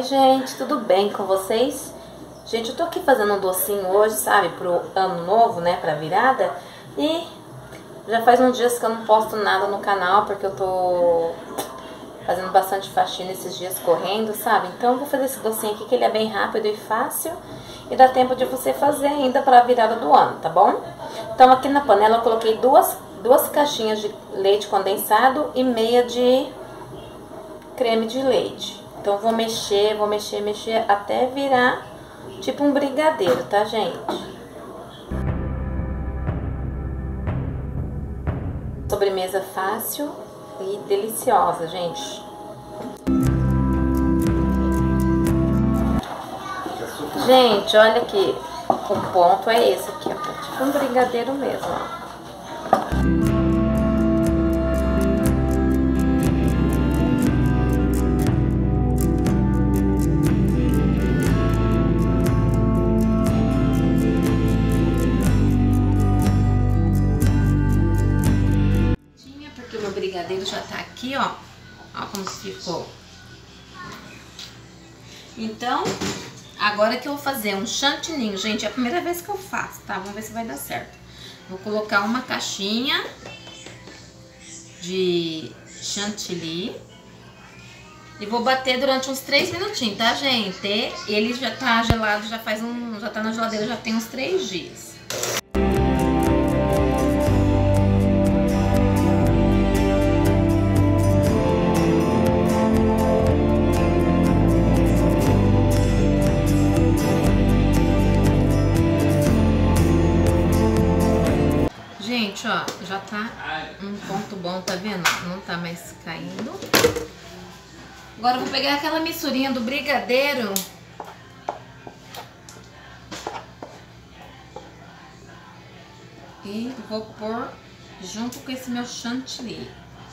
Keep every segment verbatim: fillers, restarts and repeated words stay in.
Oi gente, tudo bem com vocês? Gente, eu tô aqui fazendo um docinho hoje, sabe, pro ano novo, né, pra virada. E já faz uns dias que eu não posto nada no canal, porque eu tô fazendo bastante faxina esses dias correndo, sabe? Então eu vou fazer esse docinho aqui, que ele é bem rápido e fácil. E dá tempo de você fazer ainda pra virada do ano, tá bom? Então aqui na panela eu coloquei duas, duas caixinhas de leite condensado e meia de creme de leite. Então vou mexer, vou mexer, mexer até virar tipo um brigadeiro, tá, gente? Sobremesa fácil e deliciosa, gente. Gente, olha aqui, o ponto é esse aqui, ó, tipo um brigadeiro mesmo, ó. Porque o meu brigadeiro já tá aqui, ó, ó como ficou. Então, agora que eu vou fazer um chantininho, gente, é a primeira vez que eu faço, tá? Vamos ver se vai dar certo. Vou colocar uma caixinha de chantilly e vou bater durante uns três minutinhos, tá, gente? Ele já tá gelado, já faz um, já tá na geladeira, já tem uns três dias. Gente, ó, já tá um ponto bom, tá vendo? Não tá mais caindo. Agora eu vou pegar aquela misturinha do brigadeiro e vou pôr junto com esse meu chantilly.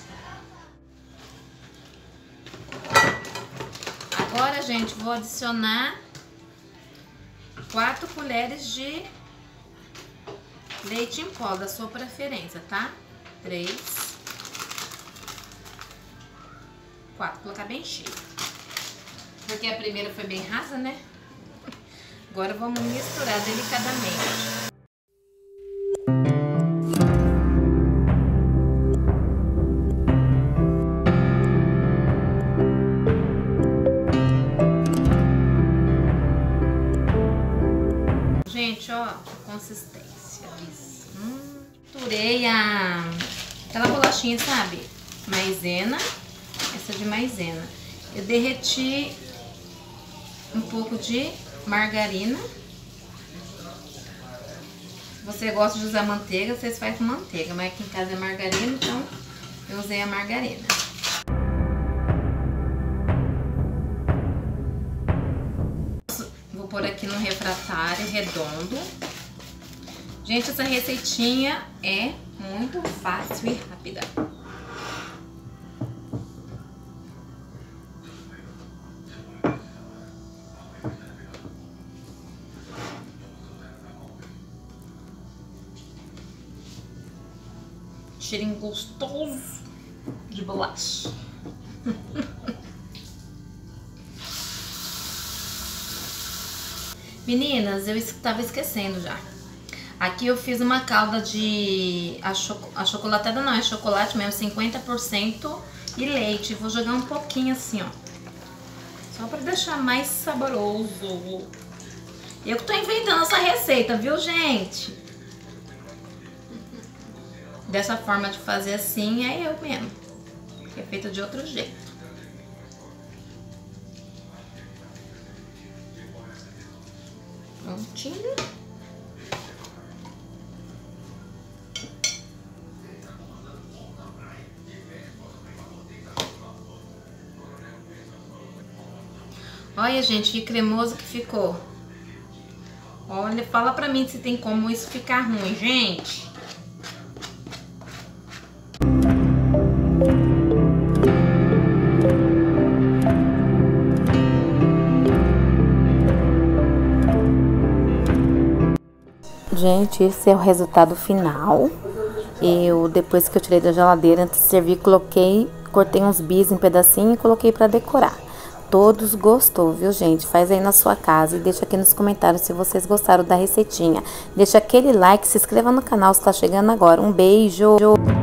Agora, gente, vou adicionar quatro colheres de leite em pó, da sua preferência, tá? Três. Quatro. Vou colocar bem cheio. Porque a primeira foi bem rasa, né? Agora vamos misturar delicadamente. Gente, ó, a consistência. Hum, misturei a, aquela bolachinha, sabe? Maisena, essa de maisena. Eu derreti um pouco de margarina. Se você gosta de usar manteiga, vocês fazem com manteiga, mas aqui em casa é margarina, então eu usei a margarina. Vou pôr aqui no refratário redondo. Gente, essa receitinha é muito fácil e rápida. Cheirinho gostoso de bolacha. Meninas, eu estava esquecendo já. Aqui eu fiz uma calda de achocolatada, não, é chocolate mesmo, cinquenta por cento e leite. Vou jogar um pouquinho assim, ó. Só pra deixar mais saboroso. Eu que tô inventando essa receita, viu, gente? Dessa forma de fazer assim é eu mesmo. É feita de outro jeito. Prontinho. Olha, gente, que cremoso que ficou. Olha, fala pra mim se tem como isso ficar ruim, gente. Gente, esse é o resultado final. Eu, depois que eu tirei da geladeira, antes de servir, coloquei, cortei uns bis em pedacinho e coloquei pra decorar. todos gostou, viu, gente? Faz aí na sua casa e deixa aqui nos comentários se vocês gostaram da receitinha. Deixa aquele like, se inscreva no canal se tá chegando agora. Um beijo!